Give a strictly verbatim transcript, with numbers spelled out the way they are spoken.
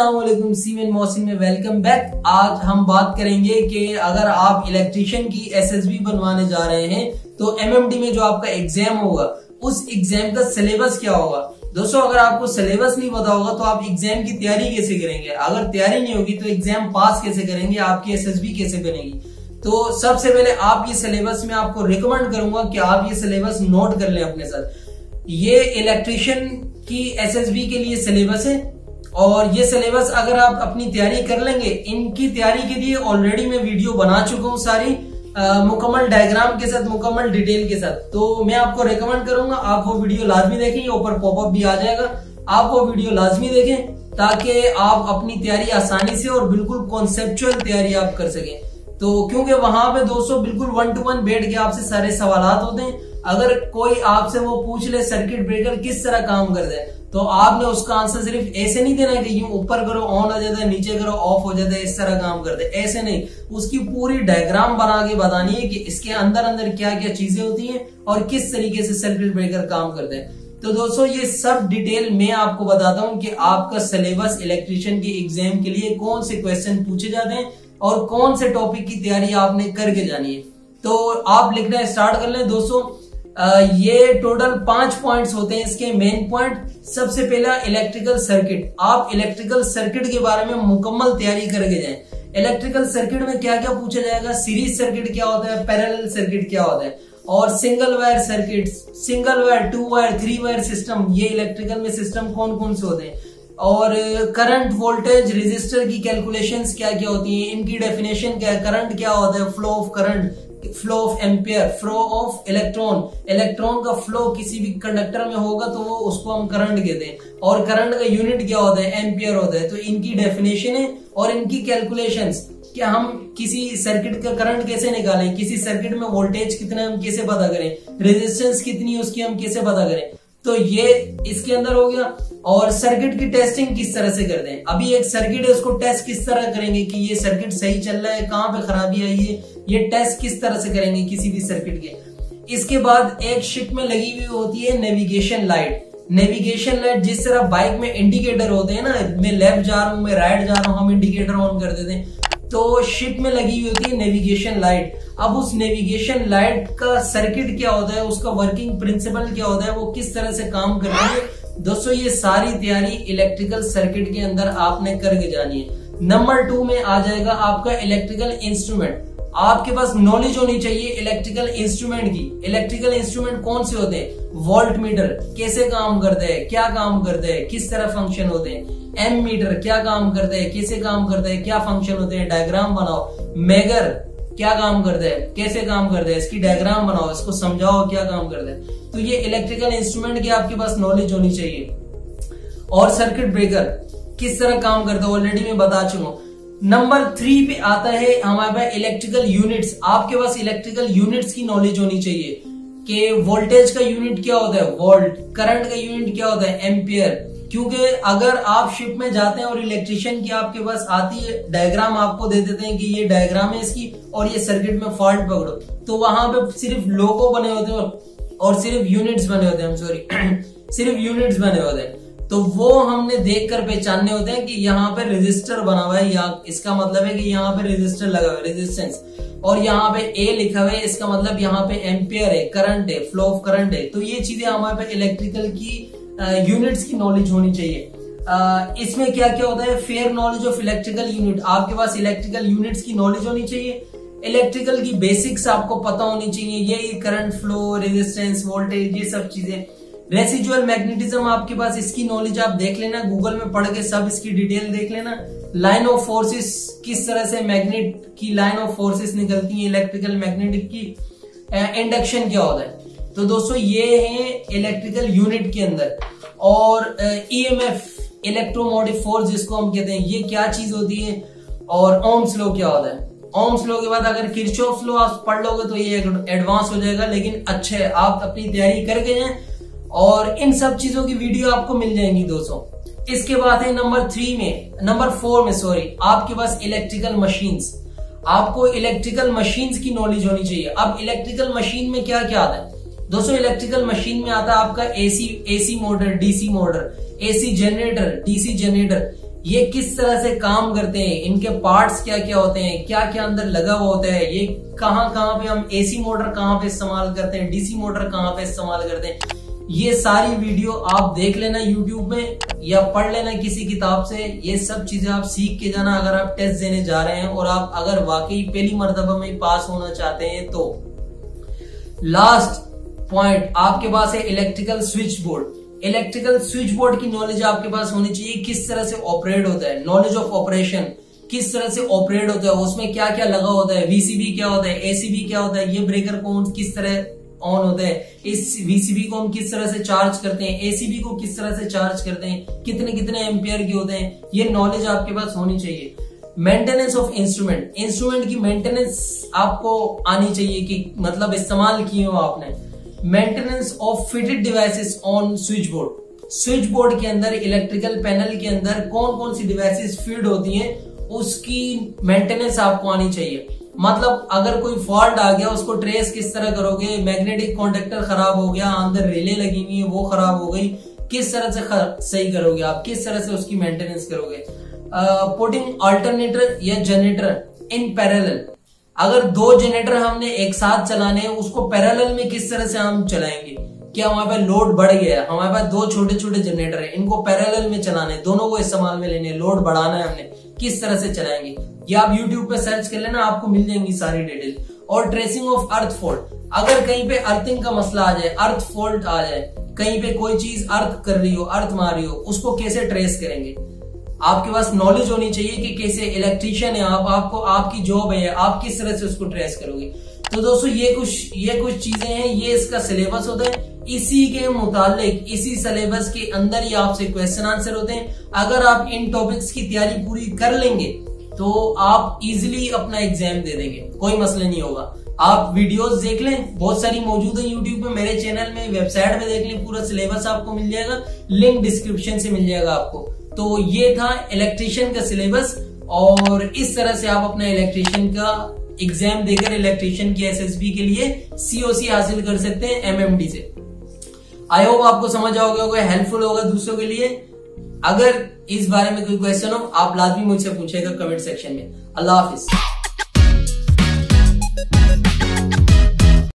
अस्सलाम वालेकुम सीमेन मौसिन में वेलकम बैक। आज हम बात करेंगे कि अगर आप इलेक्ट्रिशियन की एसएसबी बनवाने जा रहे हैं तो एमएमडी में जो आपका एग्जाम होगा उस एग्जाम का सिलेबस क्या होगा। दोस्तों, अगर आपको सिलेबस नहीं पता होगा तो आप एग्जाम की तैयारी कैसे करेंगे, अगर तैयारी नहीं होगी तो एग्जाम पास कैसे करेंगे, आपकी एसएसबी कैसे बनेगी। तो सबसे पहले आप ये सिलेबस में आपको रिकमेंड करूंगा कि आप ये सिलेबस नोट कर लें अपने साथ। ये इलेक्ट्रिशियन की एसएसबी के लिए सिलेबस है और ये सिलेबस अगर आप अपनी तैयारी कर लेंगे, इनकी तैयारी के लिए ऑलरेडी मैं वीडियो बना चुका हूँ सारी मुकम्मल डायग्राम के साथ, मुकम्मल डिटेल के साथ। तो मैं आपको रेकमेंड करूंगा आप वो वीडियो लाजमी देखें, ऊपर पॉपअप भी आ जाएगा, आप वो वीडियो लाजमी देखें ताकि आप अपनी तैयारी आसानी से और बिल्कुल कॉन्सेप्चुअल तैयारी आप कर सकें। तो क्योंकि वहां पे दोस्तों बिल्कुल वन टू वन बैठ के आपसे सारे सवालात होते हैं। अगर कोई आपसे वो पूछ ले सर्किट ब्रेकर किस तरह काम करता है तो आपने उसका आंसर सिर्फ ऐसे नहीं देना कि यूं ऊपर करो ऑन हो जाता है, नीचे करो ऑफ हो जाता है, इस तरह काम करते हैं, ऐसे नहीं। उसकी पूरी डायग्राम बना के बतानी है कि इसके अंदर अंदर क्या क्या चीजें होती हैं और किस तरीके से सर्किट ब्रेकर काम करते हैं। तो दोस्तों ये सब डिटेल मैं आपको बताता हूं कि आपका सिलेबस इलेक्ट्रिशियन के एग्जाम के लिए कौन से क्वेश्चन पूछे जाते हैं और कौन से टॉपिक की तैयारी आपने करके जानी है। तो आप लिखना स्टार्ट कर लें दोस्तों। आ, ये टोटल पांच पॉइंट्स होते हैं इसके मेन पॉइंट। सबसे पहला इलेक्ट्रिकल सर्किट। आप इलेक्ट्रिकल सर्किट के बारे में मुकम्मल तैयारी करके जाएं। इलेक्ट्रिकल सर्किट में क्या क्या पूछा जाएगा, सीरीज सर्किट क्या होता है, पैरेलल सर्किट क्या होता है और single wire circuit, single wire, two wire, three wire system, ये इलेक्ट्रिकल में सिस्टम कौन कौन से होते हैं और करंट, वोल्टेज, रेजिस्टर की कैलकुलेशंस क्या क्या होती हैं, इनकी डेफिनेशन क्या है, करंट क्या होता है, flow of current, flow of ampere, flow of electron, electron का फ्लो किसी भी कंडक्टर में होगा तो वो उसको हम करंट कहते हैं और करंट का यूनिट क्या होता है, एम्पियर होता है। तो इनकी डेफिनेशन है और इनकी कैलकुलेशंस, क्या हम किसी सर्किट का करंट कैसे निकालें, किसी सर्किट में वोल्टेज कितना हम कैसे पता करें, रेजिस्टेंस कितनी उसकी हम कैसे पता करें। तो ये इसके अंदर हो गया। और सर्किट की टेस्टिंग किस तरह से करते हैं, अभी एक सर्किट है उसको टेस्ट किस तरह करेंगे कि ये सर्किट सही चल रहा है, कहां पे खराबी आई है, ये टेस्ट किस तरह से करेंगे किसी भी सर्किट के। इसके बाद एक शिप में लगी हुई होती है नेविगेशन लाइट। नेविगेशन लाइट जिस तरह बाइक में इंडिकेटर होते हैं ना, मैं लेफ्ट जा रहा हूं, मैं राइट जा रहा हूं, हम इंडिकेटर ऑन कर देते हैं, तो शिप में लगी हुई होती है नेविगेशन लाइट। अब उस नेविगेशन लाइट का सर्किट क्या होता है, उसका वर्किंग प्रिंसिपल क्या होता है, वो किस तरह से काम करती है। दोस्तों ये सारी तैयारी इलेक्ट्रिकल सर्किट के अंदर आपने करके जानी है। नंबर टू में आ जाएगा आपका इलेक्ट्रिकल इंस्ट्रूमेंट। आपके पास नॉलेज होनी चाहिए इलेक्ट्रिकल इंस्ट्रूमेंट की। इलेक्ट्रिकल इंस्ट्रूमेंट कौन से होते हैं, वोल्ट मीटर कैसे काम करते हैं, क्या काम करते हैं, किस तरह फंक्शन होते हैं, एम मीटर क्या काम करते हैं, कैसे काम करते हैं, क्या फंक्शन होते हैं, डायग्राम बनाओ। मेगर क्या काम करता है, कैसे काम करता है, इसकी डायग्राम बनाओ, इसको समझाओ क्या काम करता है। तो ये इलेक्ट्रिकल इंस्ट्रूमेंट की आपके पास नॉलेज होनी चाहिए। और सर्किट ब्रेकर किस तरह काम करता है ऑलरेडी मैं बता चुका हूं। नंबर थ्री पे आता है हमारे पास इलेक्ट्रिकल यूनिट्स। आपके पास इलेक्ट्रिकल यूनिट्स की नॉलेज होनी चाहिए कि वोल्टेज का यूनिट क्या होता है, वोल्ट, करंट का यूनिट क्या होता है, एम्पियर। क्योंकि अगर आप शिप में जाते हैं और इलेक्ट्रिशियन की आपके पास आती है, डायग्राम आपको दे देते हैं कि ये डायग्राम है इसकी और ये सर्किट में फॉल्ट पकड़ो, तो वहां पे सिर्फ लोगो बने होते हैं और सिर्फ यूनिट्स बने होते हैं, सॉरी सिर्फ यूनिट्स बने होते हैं। तो वो हमने देखकर पहचानने होते हैं कि यहाँ पे रेजिस्टर बना हुआ है, या इसका मतलब है कि यहाँ पे रेजिस्टर लगा हुआ है, रेजिस्टेंस, और यहाँ पे ए लिखा हुआ है, इसका मतलब यहाँ पे एम्पियर है, करंट है, फ्लो ऑफ करंट है। तो ये चीजें हमारे पे इलेक्ट्रिकल की यूनिट्स की नॉलेज होनी चाहिए। आ, इसमें क्या क्या होता है, fair knowledge of electrical unit. आपके पास इलेक्ट्रिकल यूनिट्स की नॉलेज होनी चाहिए, इलेक्ट्रिकल की बेसिक्स आपको पता होनी चाहिए, ये करंट, फ्लो, रेजिस्टेंस, वोल्टेज, ये सब चीजें। रेसिजुअल मैग्नेटिज्म आपके पास, इसकी नॉलेज आप देख लेना, गूगल में पढ़ के सब इसकी डिटेल देख लेना। लाइन ऑफ फोर्सेस, किस तरह से मैग्नेट की लाइन ऑफ फोर्सेस निकलती है, इलेक्ट्रिकल मैग्नेटिक की, इंडक्शन क्या होता है। तो दोस्तों ये है इलेक्ट्रिकल यूनिट के अंदर। और ईएमएफ, इलेक्ट्रोमोटिव फोर्स जिसको हम कहते हैं, ये क्या चीज होती है, और ओम्स लॉ क्या होता है। ओम्स लॉ के बाद अगर किरचॉफ लॉ आप पढ़ लोगे तो ये एडवांस हो जाएगा, लेकिन अच्छे आप अपनी तैयारी करके जाएं और इन सब चीजों की वीडियो आपको मिल जाएंगी दोस्तों। इसके बाद है नंबर थ्री में, नंबर फोर में सॉरी, आपके पास इलेक्ट्रिकल मशीन्स। आपको इलेक्ट्रिकल मशीन्स की नॉलेज होनी चाहिए। अब इलेक्ट्रिकल मशीन में क्या क्या आता है दोस्तों, इलेक्ट्रिकल मशीन में आता है आपका AC AC motor, DC motor, AC generator, DC generator, ये किस तरह से काम करते हैं, इनके पार्ट्स क्या क्या होते हैं, क्या क्या अंदर लगा हुआ होता है, ये कहाँ कहाँ पे हम एसी मोटर कहाँ पे इस्तेमाल करते हैं, डीसी मोटर कहाँ पे इस्तेमाल करते हैं, ये सारी वीडियो आप देख लेना यूट्यूब में या पढ़ लेना किसी किताब से। ये सब चीजें आप सीख के जाना अगर आप टेस्ट देने जा रहे हैं और आप अगर वाकई पहली मर्तबा में पास होना चाहते हैं तो। लास्ट पॉइंट आपके पास है electrical switch board. Electrical switch board की नॉलेज आपके पास होनी चाहिए, किस तरह से ऑपरेट होता है, नॉलेज ऑफ ऑपरेशन, किस तरह से ऑपरेट होता है, उसमें क्या क्या लगा होता है, वीसीबी क्या होता है, एसीबी क्या होता है, ये ब्रेकर कौन किस तरह ऑन होता है, इस वीसीबी को हम किस तरह से चार्ज करते हैं, एसीबी को किस तरह से चार्ज करते हैं, कितने कितने एम्पियर के होते हैं, ये नॉलेज आपके पास होनी चाहिए। मेंटेनेंस ऑफ इंस्ट्रूमेंट, इंस्ट्रूमेंट की मेंटेनेंस आपको आनी चाहिए कि मतलब इस्तेमाल किए हो आपने। Maintenance of fitted devices on switch board, switch board के अंदर इलेक्ट्रिकल पैनल के अंदर कौन कौन सी डिवाइसेस फिट होती हैं उसकी मेंटेनेंस आपको आनी चाहिए। मतलब अगर कोई फॉल्ट आ गया उसको ट्रेस किस तरह करोगे, मैग्नेटिक कॉन्टेक्टर खराब हो गया, अंदर रिले लगी हुई है वो खराब हो गई, किस तरह से सही करोगे आप, किस तरह से उसकी मेंटेनेंस करोगे। पुटिंग अल्टरनेटर या जनरेटर इन पैरेलल, अगर दो जनरेटर हमने एक साथ चलाने हैं उसको पैरेलल में किस तरह से हम चलाएंगे, क्या हमारे पास लोड बढ़ गया, हमारे पास दो छोटे छोटे जनरेटर है, इनको पैरेलल में चलाने, दोनों को इस्तेमाल में लेने, लोड बढ़ाना है हमने, किस तरह से चलाएंगे, ये आप यूट्यूब पे सर्च कर लेना, आपको मिल जाएंगी सारी डिटेल। और ट्रेसिंग ऑफ अर्थ फॉल्ट, अगर कहीं पे अर्थिंग का मसला आ जाए, अर्थ फॉल्ट आ जाए, कहीं पे कोई चीज अर्थ कर रही हो, अर्थ मार रही हो, उसको कैसे ट्रेस करेंगे, आपके पास नॉलेज होनी चाहिए कि कैसे, इलेक्ट्रीशियन है आप, आपको आपकी जॉब है, आप किस तरह से उसको ट्रेस करोगे। तो दोस्तों ये कुछ ये कुछ चीजें हैं, ये इसका सिलेबस होता है, इसी के मुतालिक इसी सिलेबस के अंदर ही आपसे क्वेश्चन आंसर होते हैं। अगर आप इन टॉपिक्स की तैयारी पूरी कर लेंगे तो आप इजीली अपना एग्जाम दे देंगे, कोई मसला नहीं होगा। आप वीडियोस देख लें, बहुत सारी मौजूद है यूट्यूब पे, मेरे चैनल में, वेबसाइट में देख लें, पूरा सिलेबस आपको मिल जाएगा, लिंक डिस्क्रिप्शन से मिल जाएगा आपको। तो ये था इलेक्ट्रीशियन का सिलेबस और इस तरह से आप अपना इलेक्ट्रीशियन का एग्जाम देकर इलेक्ट्रीशियन की एसएसबी के लिए सीओसी हासिल कर सकते हैं एमएमडी से। आई होप आपको समझ आओगे, होगा हेल्पफुल होगा दूसरों के लिए। अगर इस बारे में कोई क्वेश्चन हो आप लाजमी मुझसे पूछेगा कमेंट सेक्शन में। अल्लाह हाफिज।